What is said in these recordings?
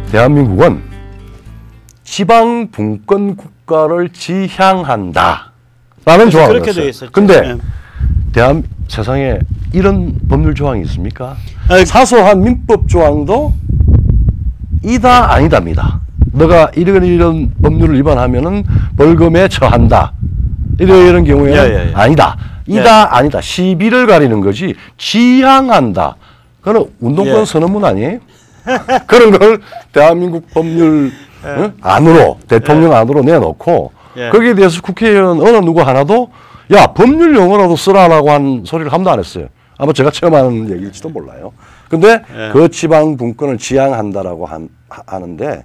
대한민국은 지방 분권 국가를 지향한다 라는 조항을 그렇게 돼 했어요. 있었죠. 근데 세상에 이런 법률 조항이 있습니까? 아니, 사소한 민법 조항도 이다 아니다입니다. 너가 이런 법률을 위반하면은 벌금에 처한다. 이런 경우에는 아니다. 이다 아니다. 시비를 가리는 거지 지향한다. 그거는 운동권 선언문 아니에요? 그런 걸 대한민국 법률 안으로 대통령 안으로 내놓고 거기에 대해서 국회의원 어느 누구 하나도 야 법률 용어라도 쓰라라고 한 소리를 한 번도 안 했어요. 아마 제가 처음 하는 얘기일지도 몰라요. 근데 그 지방 분권을 지향한다라고 하는데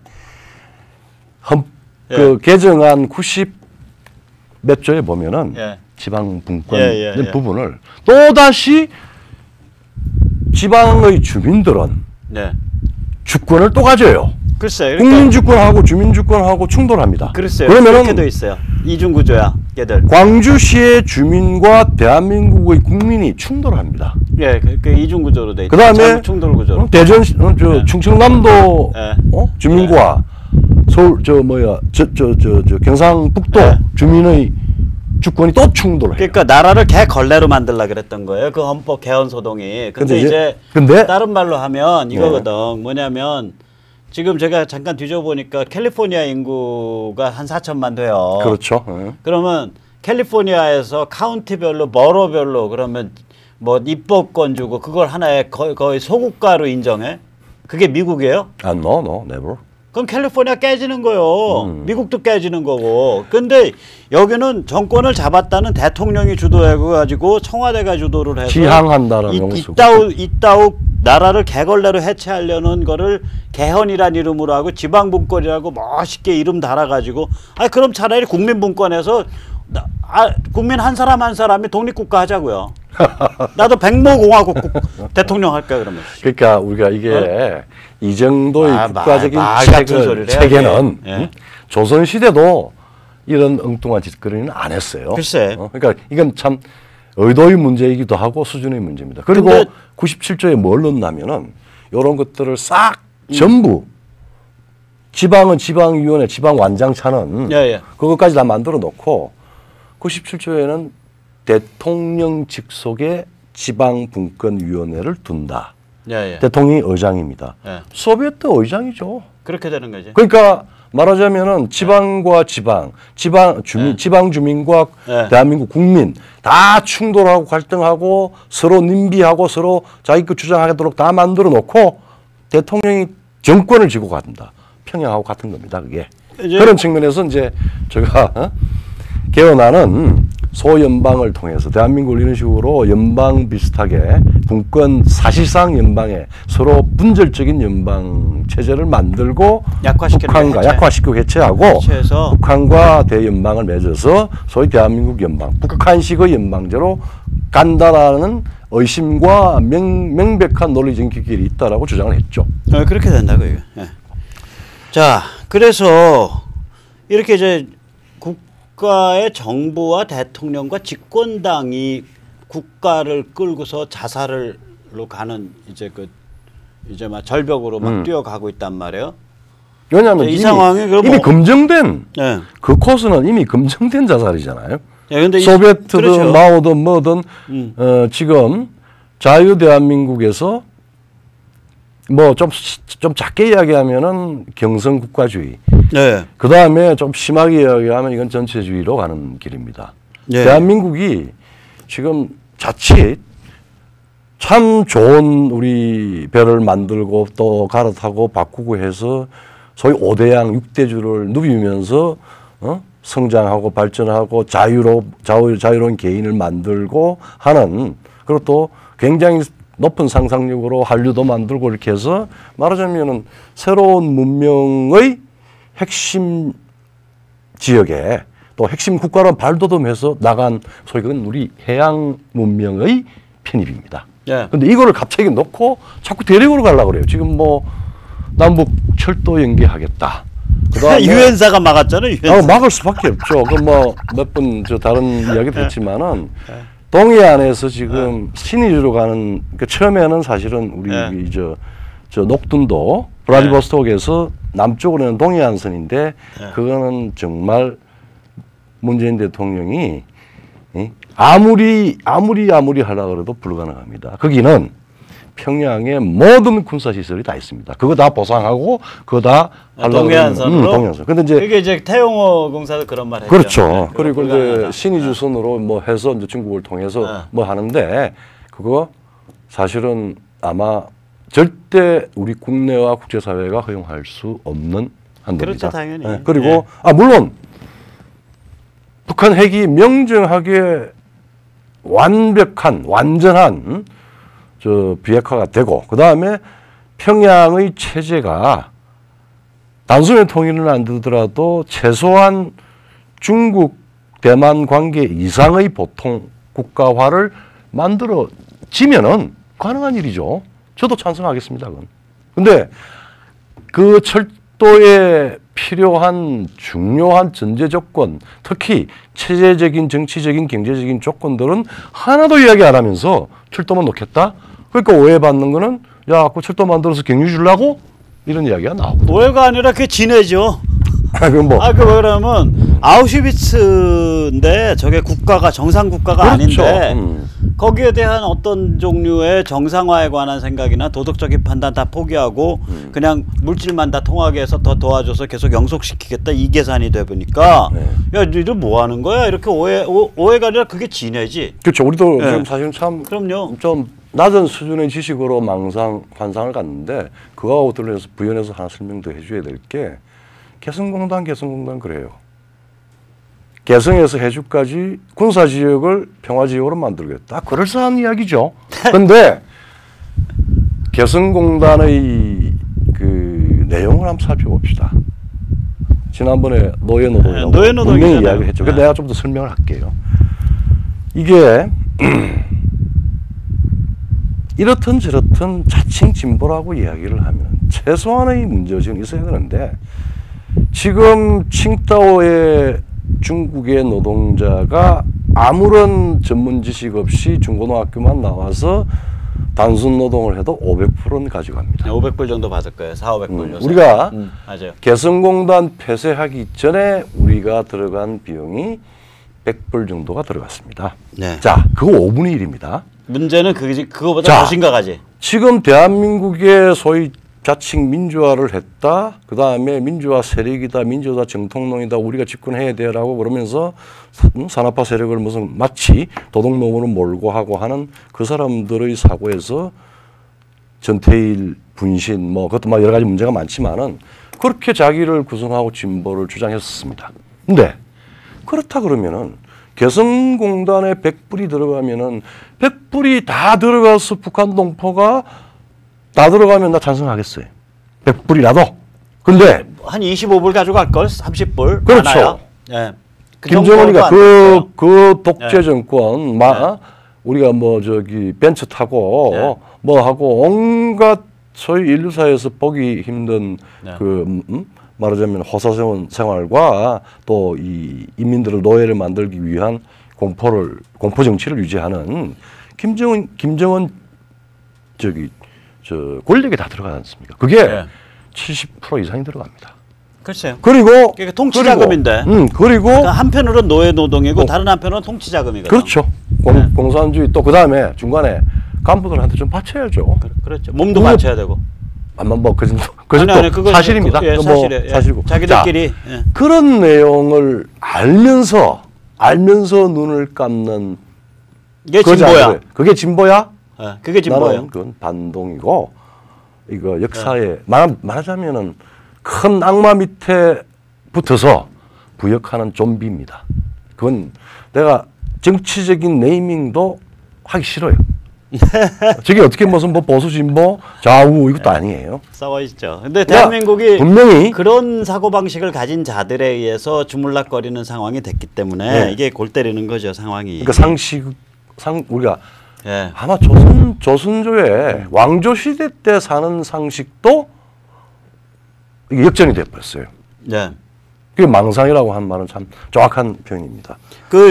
그 개정안 90 몇 조에 보면은 지방 분권 부분을 또다시 지방의 주민들은 주권을 또 가져요. 글쎄요. 국민 주권하고 주민 주권하고 충돌합니다. 글쎄요. 그러면은 그렇게 돼 있어요. 이중 구조야, 얘들. 광주시의 주민과 대한민국의 국민이 충돌합니다. 예, 그 이중 구조로 돼 있죠. 그다음에 충돌 구조로. 대전 충청남도 주민과 서울 경상북도 주민의 주권이 또 충돌해요. 그러니까 나라를 개걸레로 만들라 그랬던 거예요. 그 헌법 개헌 소동이. 근데 이제 다른 말로 하면 이거거든. 뭐냐면 지금 제가 잠깐 뒤져보니까 캘리포니아 인구가 한 4천만 돼요. 그렇죠. 그러면 캘리포니아에서 카운티별로 버러별로 그러면 뭐 입법권 주고 그걸 하나의 거의 소국가로 인정해? 그게 미국이에요? No, never. 그럼 캘리포니아 깨지는 거요. 미국도 깨지는 거고. 근데 여기는 정권을 잡았다는 대통령이 주도해가지고 청와대가 주도를 해서 지향한다라는 이따우 나라를 개걸레로 해체하려는 거를 개헌이란 이름으로 하고 지방분권이라고 멋있게 이름 달아가지고 그럼 차라리 국민분권에서 국민 한 사람 한 사람이 독립국가 하자고요. 나도 백모공화국 대통령 할까 그러면. 그러니까 우리가 이게 이 정도의 국가적인 체계는 조선시대도 이런 엉뚱한 짓거리는 안 했어요. 글쎄. 그러니까 이건 참 의도의 문제이기도 하고 수준의 문제입니다. 그리고 97조에 뭘 넣냐면은 이런 것들을 싹 전부 지방은 지방위원회, 지방완장차는 그것까지 다 만들어 놓고 97조에는 대통령 직속의 지방분권위원회를 둔다. 대통령이 의장입니다. 소비에트 의장이죠. 그렇게 되는 거지. 그러니까 말하자면은 지방과 지방 주민과 대한민국 국민 다 충돌하고 갈등하고 서로 님비하고 서로 자기 것 주장하도록 다 만들어 놓고 대통령이 정권을 쥐고 간다. 평양하고 같은 겁니다. 그게. 그런 측면에서 이제 제가 개헌안은 소연방을 통해서 대한민국을 이런 식으로 연방 비슷하게 분권 사실상 연방에 서로 분절적인 연방 체제를 만들고 약화시키고 해체하고 북한과 대연방을 맺어서 소위 대한민국 연방, 북한식의 연방제로 간다라는 의심과 명백한 논리적인 길이 있다라고 주장을 했죠. 그렇게 된다고요. 자, 그래서 이렇게 이제 국가의 정부와 대통령과 집권당이 국가를 끌고서 자살로 가는 이제 막 절벽으로 막 뛰어가고 있단 말이에요. 왜냐하면 이 상황이 이미 검증된 그 코스는 이미 검증된 자살이잖아요. 근데 소비에트든 마오든 뭐든 지금 자유 대한민국에서 뭐 좀 작게 이야기하면은 경성 국가주의. 그 다음에 좀 심하게 이야기하면 이건 전체주의로 가는 길입니다. 대한민국이 지금 자칫 참 좋은 우리 배를 만들고 또 갈아타고 바꾸고 해서 소위 5대양 6대주를 누비면서 성장하고 발전하고 자유로운 개인을 만들고 하는, 그리고 또 굉장히 높은 상상력으로 한류도 만들고 이렇게 해서 말하자면은 새로운 문명의 핵심 지역에 또 핵심 국가로 발돋움해서 나간 소위 그건 우리 해양 문명의 편입입니다. 근데 이거를 갑자기 놓고 자꾸 대륙으로 가려고 그래요. 지금 뭐 남북 철도 연계하겠다. 유엔사가 막았잖아요. 유엔사. 막을 수밖에 없죠. 그 뭐 몇 번 저 다른 이야기도 했지만은 동해안에서 지금 신의주로 가는, 그 처음에는 사실은 우리 저 녹둔도 브라디보스톡에서 남쪽으로는 동해안선인데 그거는 정말 문재인 대통령이 아무리 하려고 해도 불가능합니다. 거기는 평양에 모든 군사시설이 다 있습니다. 그거 다 보상하고 그거 다 동해안선으로. 동해안선. 근데 이제 그게 이제 태용호 공사도 그런 말 했죠. 그렇죠. 네, 그리고 이제 신의주선으로 뭐 해서 이제 중국을 통해서 뭐 하는데 그거 사실은 아마 절대 우리 국내와 국제사회가 허용할 수 없는 한도입니다. 그렇죠, 당연히. 네. 그리고 물론 북한 핵이 명정하게 완전한 저 비핵화가 되고 그 다음에 평양의 체제가 단순히 통일은 안 되더라도 최소한 중국 대만 관계 이상의 보통 국가화를 만들어지면은 가능한 일이죠. 저도 찬성하겠습니다. 그건. 근데 그 철도에 필요한 중요한 전제 조건, 특히 체제적인, 정치적인, 경제적인 조건들은 하나도 이야기 안 하면서 철도만 놓겠다? 그러니까 오해받는 거는 야, 그 철도 만들어서 경유 주려고? 이런 이야기가 나오고. 오해가 아니라 그게 진해죠. 그건 뭐. 그러면 아우슈비츠인데 저게 국가가 정상 국가가 그렇죠. 아닌데 거기에 대한 어떤 종류의 정상화에 관한 생각이나 도덕적인 판단 다 포기하고 그냥 물질만 다 통하게 해서 더 도와줘서 계속 영속시키겠다 이 계산이 돼 보니까 야, 너희들 뭐 하는 거야? 이렇게 오해가 아니라 그게 진해지. 그렇죠. 우리도 지금 사실은 참 그럼요. 좀 낮은 수준의 지식으로 환상을 갖는데 그거하고 들려서 부연해서 하나 설명도 해줘야 될 게 개성공단 그래요. 개성에서 해주까지 군사지역을 평화지역으로 만들겠다. 그럴싸한 이야기죠. 그런데 개성공단의 그 내용을 한번 살펴봅시다. 지난번에 노예노동이라고 분명히 이야기를 했죠. 그래서 내가 좀 더 설명을 할게요. 이게 이렇든 저렇든 자칭 진보라고 이야기를 하면 최소한의 문제의식은 있어야 되는데 지금 칭다오의 중국의 노동자가 아무런 전문 지식 없이 중고등학교만 나와서 단순 노동을 해도 500%는 가져갑니다. 500불 정도 받을 거예요. 400~500불. 우리가 맞아요. 개성공단 폐쇄하기 전에 우리가 들어간 비용이 100불 정도가 들어갔습니다. 네. 자, 그거 5분의 1입니다. 문제는 그거보다 더 심각하지. 지금 대한민국의 소위 자칭 민주화를 했다. 그 다음에 민주화 세력이다. 민주화 정통론이다. 우리가 집권해야 돼라고 그러면서 산업화 세력을 무슨 마치 도둑놈으로 몰고 하고 하는 그 사람들의 사고에서 전태일 분신 뭐 그것도 막 여러 가지 문제가 많지만은 그렇게 자기를 구성하고 진보를 주장했었습니다. 근데 그렇다 그러면은 개성공단에 100불이 들어가면은 100불이 다 들어가서 북한 동포가 다 들어가면 나 찬성하겠어요. 100불이라도. 근데 한 25불 가져갈 걸? 30불. 그렇죠. 예. 김정은이가 그 독재 정권 우리가 뭐 저기 벤츠 타고 뭐 하고 온갖 소위 인류사에서 보기 힘든 그 말하자면 호사 생활과 또 이 인민들을 노예를 만들기 위한 공포 정치를 유지하는 김정은 저 권력에 다 들어가지 않습니까? 그게 70% 이상이 들어갑니다. 글쎄요. 그리고 통치자금인데. 그리고 그러니까 한편으로는 노예 노동이고 다른 한편으로는 통치자금이거든요. 그렇죠. 공산주의 또 그다음에 중간에 간부들한테 좀 바쳐야죠. 그렇죠. 몸도 바쳐야 되고. 뭐 그 정도 사실입니다. 사실이고. 자기들끼리 그런 내용을 알면서 눈을 감는 이게 진보야. 그게 진보야? 그게 진보예요. 나는 그건 반동이고 이거 역사에 말하자면은 큰 악마 밑에 붙어서 부역하는 좀비입니다. 그건 내가 정치적인 네이밍도 하기 싫어요. 저게 어떻게 무슨 뭐 보수 진보 좌우 이것도 아니에요. 싸워 있죠. 근데 대한민국이 분명히 그런 사고 방식을 가진 자들에 의해서 주물락거리는 상황이 됐기 때문에 이게 골 때리는 거죠, 상황이. 그러니까 우리가 아마 조선조의 왕조 시대 때 사는 상식도 이게 역전이 돼 버렸어요. 네. 그게 망상이라고 한 말은 참 정확한 표현입니다. 그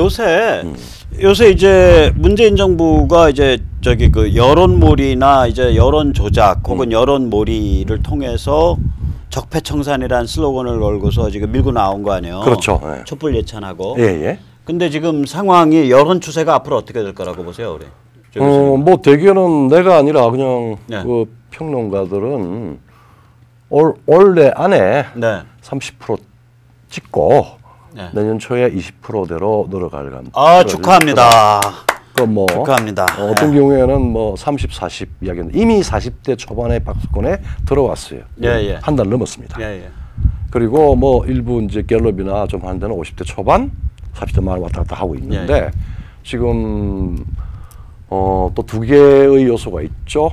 요새 이제 문재인 정부가 이제 저기 그 여론몰이나 이제 여론 조작 혹은 여론몰이를 통해서 적폐청산이라는 슬로건을 걸고서 지금 밀고 나온 거 아니에요. 그렇죠. 예. 촛불 예찬하고. 예. 근데 지금 상황이 여론 추세가 앞으로 어떻게 될 거라고 보세요, 우리? 뭐 대개는 내가 아니라 그냥 네. 그 평론가들은 올해 안에 네. 30% 찍고 네. 내년 초에 20%대로 늘어갈 겁니다. 아, 축하합니다. 뭐 축하합니다. 어떤 경우에는 뭐 30, 40 이야기는 이미 40대 초반에 박수권에 들어왔어요. 예. 한 달 넘었습니다. 예. 그리고 뭐 일부 이제 갤럽이나 좀 하는 데는 50대 초반, 40대 말 왔다 갔다 하고 있는데 지금 또 두 개의 요소가 있죠.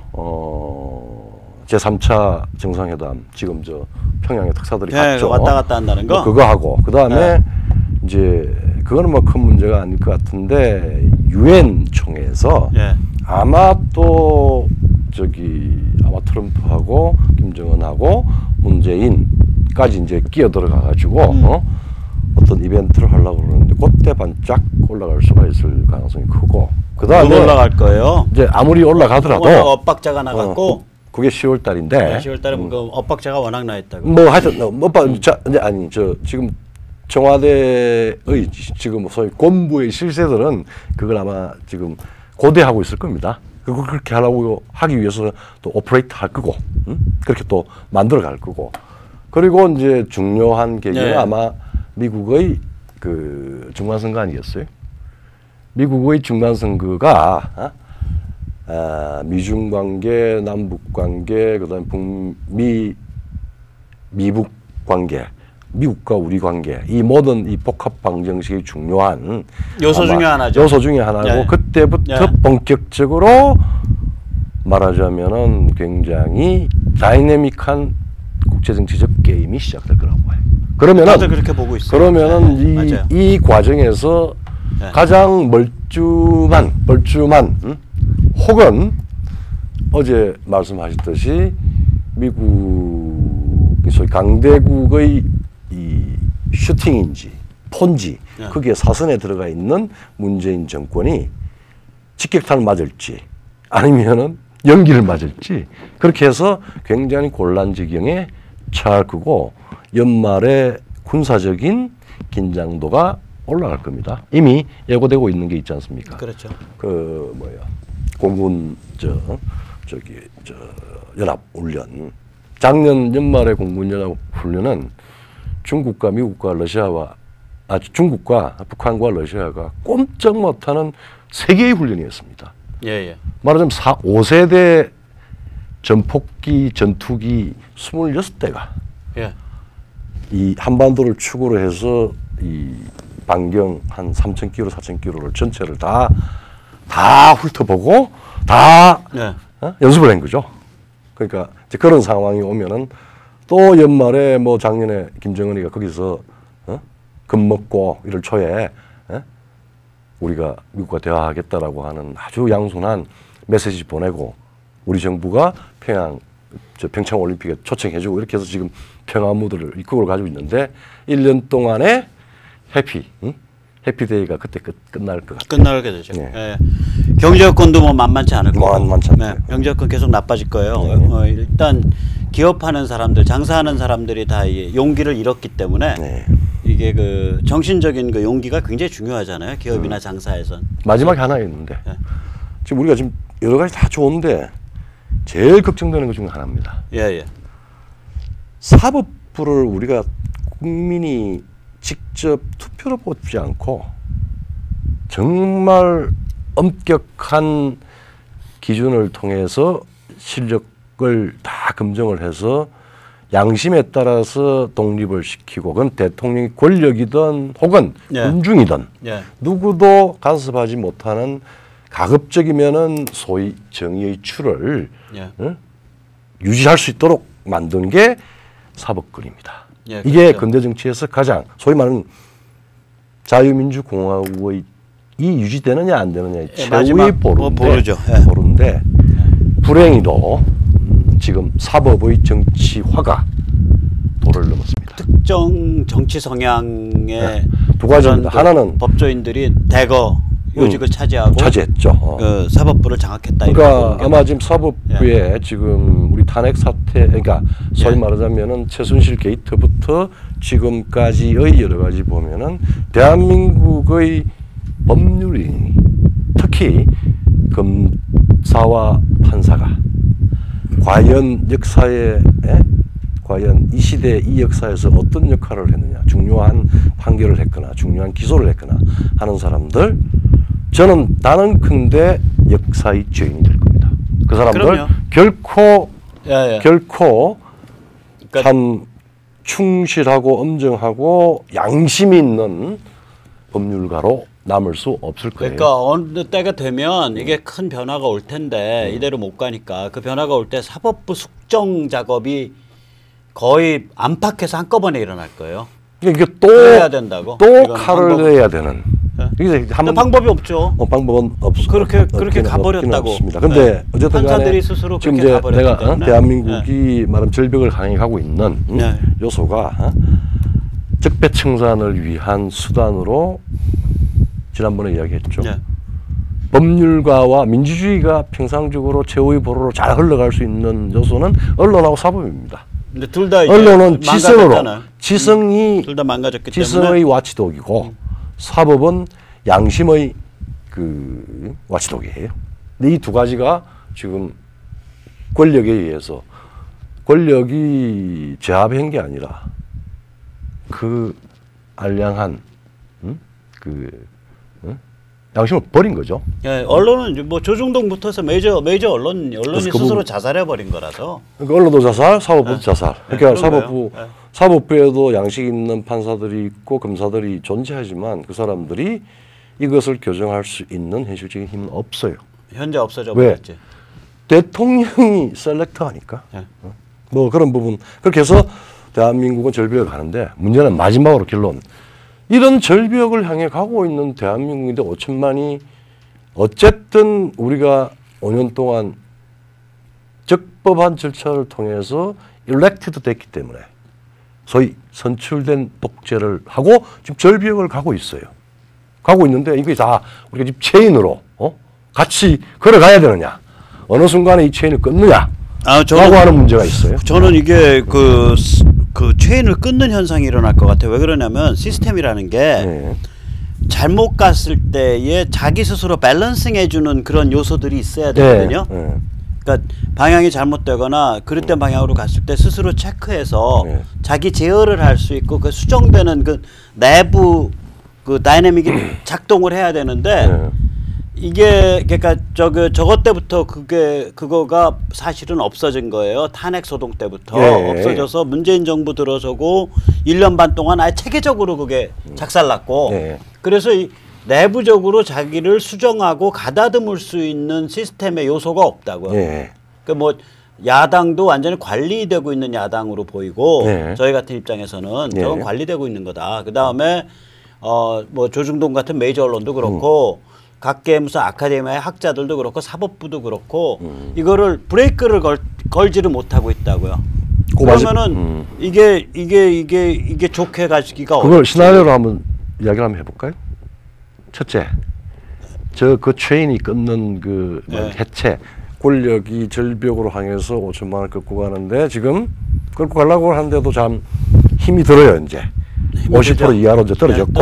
제3차 정상회담 지금 저 평양의 특사들이 갔죠. 왔다 갔다 한다는 거. 그거 하고 그 다음에 이제 그거는 뭐 큰 문제가 아닐 것 같은데 유엔 총회에서 아마 또 아마 트럼프하고 김정은하고 문재인까지 이제 끼어 들어가 가지고 어떤 이벤트를 하려고 그러는데 그때 반짝 올라갈 수가 있을 가능성이 크고 그 다음에 올라갈 거예요. 이제 아무리 올라가더라도 엇박자가 나갔고 그게 10월 달인데 10월 달에 그 엇박자가 워낙 나 있다고. 뭐 하여튼 아니 지금 청와대의 지금 소위 본부의 실세들은 그걸 아마 지금 고대하고 있을 겁니다. 그걸 그렇게 하기 위해서 또 오퍼레이트 할 거고, 그렇게 또 만들어 갈 거고. 그리고 이제 중요한 계기는 아마 미국의 그 중간선거 아니겠어요? 미국의 중간선거가 미중 관계, 남북 관계, 그다음에 미북 관계. 미국과 우리 관계 이 모든 이 복합 방정식이 중요한 요소 중에 하나죠. 요소 중에 하나고 그때부터 본격적으로 말하자면은 굉장히 다이내믹한 국제정치적 게임이 시작될 거라고 봐요. 그러면은 다들 그렇게 보고 있어요. 그러면은 이 과정에서 가장 멀쩡한 혹은 어제 말씀하셨듯이 미국 소위 강대국의 이 슈팅인지 폰지 거기에 사선에 들어가 있는 문재인 정권이 직격탄을 맞을지 아니면은 연기를 맞을지 그렇게 해서 굉장히 곤란 지경에 처할 거고 연말에 군사적인 긴장도가 올라갈 겁니다. 이미 예고되고 있는 게 있지 않습니까? 그렇죠. 공군 연합 훈련. 작년 연말에 공군 연합 훈련은 중국과 미국과 중국과 북한과 러시아가 꼼짝 못하는 세계의 훈련이었습니다. 말하자면 5세대 전폭기, 전투기 26대가 이 한반도를 축으로 해서 이 반경 한 3,000km, 4,000km를 전체를 다 훑어보고 다 연습을 한 거죠. 그러니까 이제 그런 상황이 오면은 또 연말에 뭐 작년에 김정은이가 거기서 겁먹고 1월 초에 우리가 미국과 대화하겠다라고 하는 아주 양손한 메시지 보내고 우리 정부가 평창 올림픽에 초청해주고 이렇게 해서 지금 평화 무드를 이끌어 가지고 있는데 1년 동안의 해피데이가 그때 끝날 것 같아요. 끝나게 되죠. 경제 여건도 뭐 만만치 않을 거고. 만만치 않죠. 경제 여건 계속 나빠질 거예요. 일단 기업하는 사람들, 장사하는 사람들이 다 용기를 잃었기 때문에 이게 그 정신적인 그 용기가 굉장히 중요하잖아요. 기업이나 장사에선. 마지막에 하나 있는데 지금 우리가 지금 여러 가지 다 좋은데 제일 걱정되는 것 중에 하나입니다. 사법부를 우리가 국민이 직접 투표로 뽑지 않고 정말 엄격한 기준을 통해서 실력을 다 검증을 해서 양심에 따라서 독립을 시키고 그건 대통령이 권력이든 혹은 군중이든 누구도 간섭하지 못하는 가급적이면은 소위 정의의 추를 유지할 수 있도록 만드는 게 사법권입니다. 이게 근대 정치에서 가장 소위 말하는 자유민주공화국의 이 유지되느냐 안 되느냐의 최후의 보루인데 불행히도 지금 사법의 정치화가 도를 넘었습니다. 특정 정치 성향의 두 가지입니다. 하나는 법조인들이 대거 요직을 차지했죠. 그 사법부를 장악했다. 그러니까 아마 지금 사법부에 지금 우리 탄핵 사태, 그러니까 소위 말하자면은 최순실 게이트부터 지금까지의 여러 가지 보면은 대한민국의 법률인이 특히 검사와 판사가 과연 역사에 과연 이 시대 이 역사에서 어떤 역할을 했느냐, 중요한 판결을 했거나 중요한 기소를 했거나 하는 사람들, 저는 단언컨대 역사의 죄인이 될 겁니다. 그 사람들 그럼요. 결코 그러니까 참 충실하고 엄정하고 양심이 있는 법률가로 남을 수 없을 거예요. 그러니까 어느 때가 되면 이게 큰 변화가 올 텐데 이대로 못 가니까 그 변화가 올 때 사법부 숙정 작업이 거의 안팎에서 한꺼번에 일어날 거예요. 이게 해야 된다고. 또 칼을 내야 되는. 근데 방법이 없죠. 방법은 없어. 그렇게 가버렸다고. 없습니다. 근데 어쨌든 간에 판사들이 스스로 지금 그렇게 이제 가버렸기 내가 때문에. 대한민국이 말하면 절벽을 강하게 가고 있는 요소가 적폐청산을 위한 수단으로 지난번에 이야기했죠. 법률가와 민주주의가 평상적으로 최후의 보루로 잘 흘러갈 수 있는 요소는 언론하고 사법입니다. 근데 둘 다 언론은 지성이 둘 다 망가졌기 지성의 때문에 와치독이고 사법은 양심의 그 와치독이에요. 근데 이 두 가지가 지금 권력에 의해서 권력이 제압한 게 아니라 그 알량한 양심을 버린 거죠. 언론은 뭐 조중동부터서 메이저 언론이 스스로 자살해 버린 거라서. 그러니까 언론도 자살, 사법부도 자살. 그러니까 사법부에도 양식 있는 판사들이 있고 검사들이 존재하지만 그 사람들이 이것을 교정할 수 있는 현실적인 힘은 없어요. 현재 없어져 버렸지. 왜? 대통령이 셀렉터하니까. 뭐 그런 부분. 그렇게 해서 대한민국은 절벽에 가는데 문제는 마지막으로 결론. 이런 절벽을 향해 가고 있는 대한민국인데 5천만이 어쨌든 우리가 5년 동안 적법한 절차를 통해서 elected 됐기 때문에 소위 선출된 독재를 하고 지금 절벽을 가고 있어요. 가고 있는데 이게 다 우리가 지금 체인으로 같이 걸어가야 되느냐, 어느 순간에 이 체인을 끊느냐 라고 하는 문제가 있어요. 저는 이게 그 체인을 끊는 현상이 일어날 것 같아요. 왜 그러냐면 시스템이라는 게 잘못 갔을 때에 자기 스스로 밸런싱 해주는 그런 요소들이 있어야 되거든요. 그러니까 방향이 잘못되거나 그릇된 방향으로 갔을 때 스스로 체크해서 자기 제어를 할 수 있고 그 수정되는 그 내부 그 다이내믹이 작동을 해야 되는데 이게 그러니까 저것 때부터 그거가 사실은 없어진 거예요. 탄핵 소동 때부터 없어져서 문재인 정부 들어서고 1년 반 동안 아예 체계적으로 그게 작살났고 그래서 이 내부적으로 자기를 수정하고 가다듬을 수 있는 시스템의 요소가 없다고요. 그러니까 뭐 야당도 완전히 관리되고 있는 야당으로 보이고 저희 같은 입장에서는 저건 관리되고 있는 거다. 그 다음에 뭐 조중동 같은 메이저 언론도 그렇고 각계 무슨 아카데미의 학자들도 그렇고 사법부도 그렇고 이거를 브레이크를 걸지를 못하고 있다고요. 그러면은 이게 좋게 가지기가 그걸 시나리오로 한번 이야기를 한번 해볼까요? 첫째, 그 체인이 끊는 그 해체, 권력이 절벽으로 향해서 5천만 원을 끌고 가는데 지금 끌고 가려고 하는데도 참 힘이 들어요. 이제 50% 이하로 이제 떨어졌고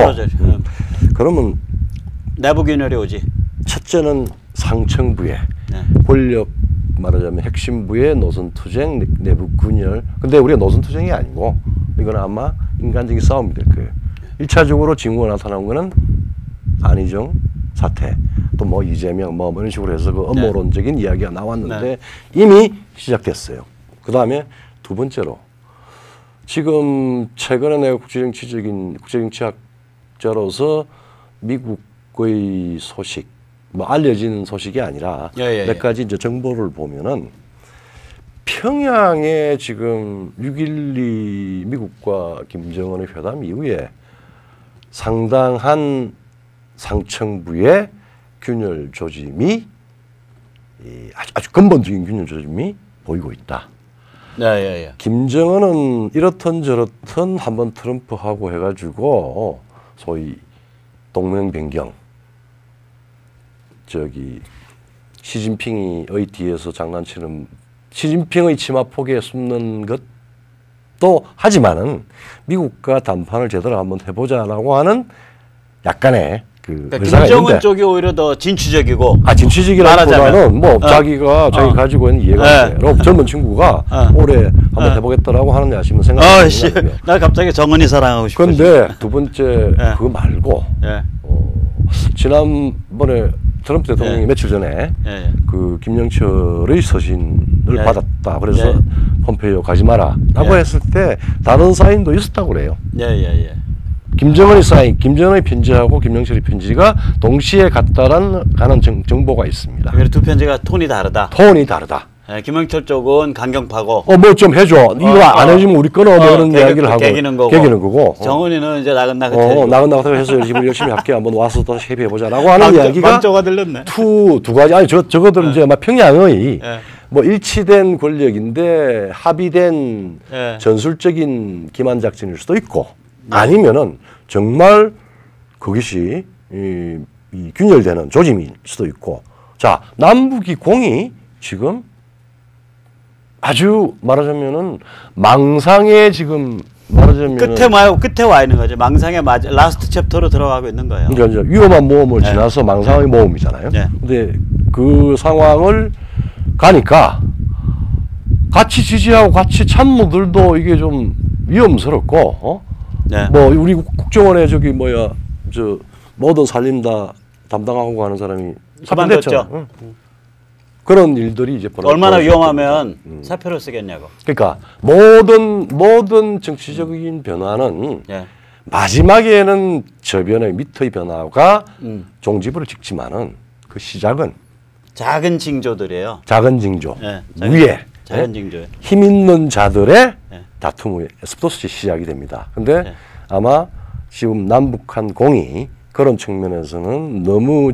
그러면 내부 균열이 오지. 첫째는 상층부에 권력 말하자면 핵심부의 노선투쟁, 내부 균열. 근데 우리가 노선투쟁이 아니고 이건 아마 인간적인 싸움이 될 거예요. 1차적으로 징후가 나타난 거는 안희정 사태, 또 뭐 이재명 뭐 이런 식으로 해서 그 음모론적인 이야기가 나왔는데 이미 시작됐어요. 그 다음에 두 번째로 지금 최근에 내가 국제정치학자로서 미국의 소식, 뭐 알려진 소식이 아니라 몇 가지 이제 정보를 보면은 평양에 지금 6.12 미국과 김정은의 회담 이후에 상당한 상층부의 균열 조짐이 아주 근본적인 균열 조짐이 보이고 있다. 김정은은 이렇든 저렇든 한번 트럼프하고 해가지고 소위 동맹 변경, 저기 시진핑의 뒤에서 장난치는 시진핑의 치마 폭에 숨는 것도 하지만은 미국과 담판을 제대로 한번 해보자라고 하는 약간의 그 그러니까 김정은 쪽이 오히려 더 진취적이고. 진취적이라기보다는 뭐 자기가 가지고 있는 이해관계로 젊은 친구가 올해 한번 해보겠다라고 하는 야심은 생각합니다. 나 갑자기 정은이 사랑하고 싶어. 그런데 두 번째 그거 말고 지난번에 트럼프 대통령이 며칠 전에 그 김영철의 서신을 받았다. 그래서 폼페이오 가지 마라라고 했을 때 다른 사인도 있었다고 그래요. 김정은의 사인, 김정은의 편지하고 김영철의 편지가 동시에 가는 정보가 있습니다. 두 편지가 톤이 다르다. 김영철 쪽은 강경파고. 뭐 좀 해줘. 이거 안 해주면 우리 끊어. 뭐 이런 이야기를 하고. 개기는 거고. 정은이는 이제 나긋나긋 해서 열심히 할게. 한번 와서 또 협의해보자라고 하는 이야기가. 방조가 들렸네. 두 가지. 아니 저거들은 이제 막 평양의 뭐 일치된 권력인데 합의된 전술적인 기만 작전일 수도 있고. 아니면은 정말 그것이 이 균열되는 조짐일 수도 있고. 자, 남북이 공이 지금 아주 말하자면은 망상에 지금 말하자면 끝에 와 있는 거죠. 망상의 라스트 챕터로 들어가고 있는 거예요. 그러니까 위험한 모험을 지나서 망상의 모험이잖아요. 근데 그 상황을 가니까 같이 지지하고 같이 참모들도 이게 좀 위험스럽고 뭐 우리 국정원에 저기 모든 살림 다 담당하고 가는 사람이 그만뒀죠. 그런 일들이 이제 얼마나 위험하면 사표를 쓰겠냐고. 그러니까 모든 정치적인 변화는 마지막에는 저변의 밑의 변화가 종지부를 찍지만은 그 시작은 작은 징조들이에요. 작은 징조 위에 작은 징조 힘 있는 자들의 다툼에서부터 시작이 됩니다. 근데 아마 지금 남북한 공이 그런 측면에서는 너무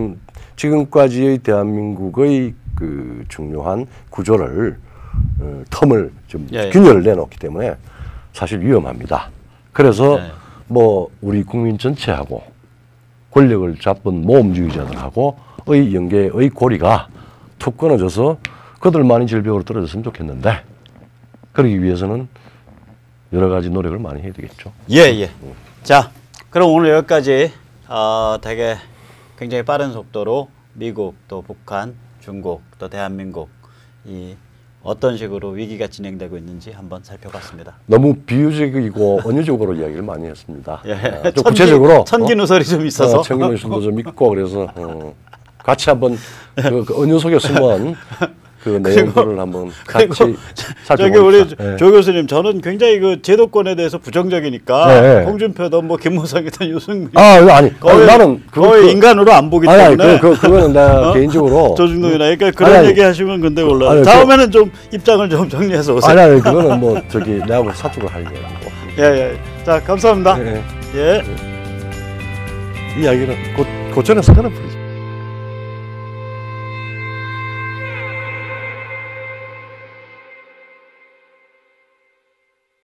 지금까지의 대한민국의 그 중요한 구조를 텀을 좀 균열을 내놓기 때문에 사실 위험합니다. 그래서 뭐 우리 국민 전체하고 권력을 잡은 모험주의자들하고의 연계의 고리가 툭 끊어져서 그들만이 절벽으로 떨어졌으면 좋겠는데 그러기 위해서는 여러 가지 노력을 많이 해야 되겠죠. 자, 그럼 오늘 여기까지 되게 굉장히 빠른 속도로 미국 또 북한, 중국 또 대한민국 이 어떤 식으로 위기가 진행되고 있는지 한번 살펴봤습니다. 너무 비유적이고 언어적으로 이야기를 많이 했습니다. 좀 구체적으로 천기누설이 좀 있어서 천기누설도 좀 있고 그래서 같이 한번 그 언어 속에 숨은 그 내용들을 한번 같이 저기 우리 조 교수님 저는 굉장히 그 제도권에 대해서 부정적이니까 홍준표든 뭐 김무성이든 유승민 나는 거의 인간으로 안 보기 때문에 그거는 나 개인적으로 조중동이나 그러니까 그런 얘기 하시면 근데 몰라요. 다음에는 좀 입장을 좀 정리해서 오세요. 그거는 뭐 내하고 사적으로 할 거고. 자, 감사합니다. 이야기는 고전에서 끊어버리죠.